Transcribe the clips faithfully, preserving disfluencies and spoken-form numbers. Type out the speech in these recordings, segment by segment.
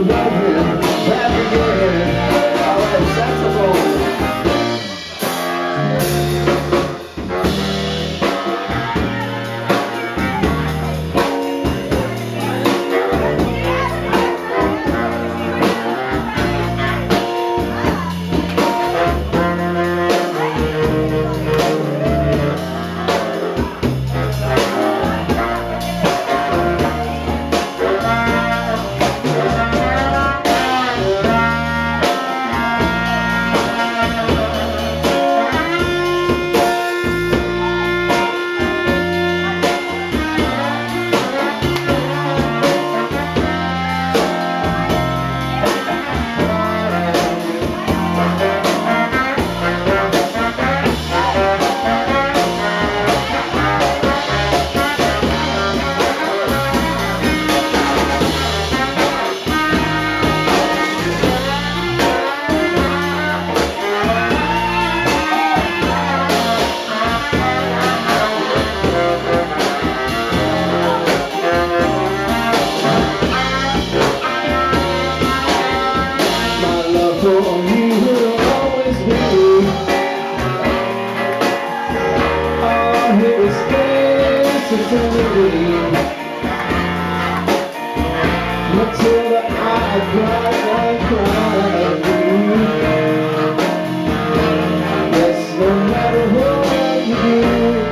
loving back again. Alright, saxophone. For you will always be. All here is space eternity. Matilda, I cry and cry. Yes, no matter what you do.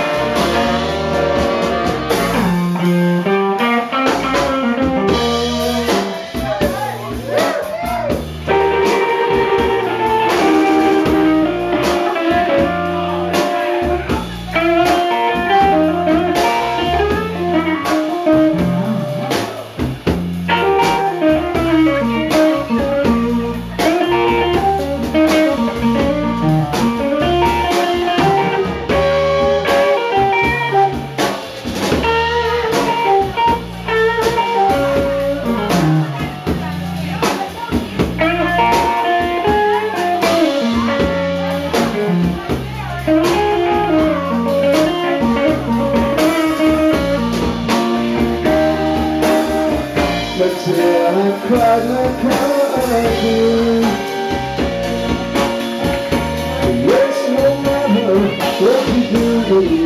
Till I cried like I do. Yes, no matter what you do.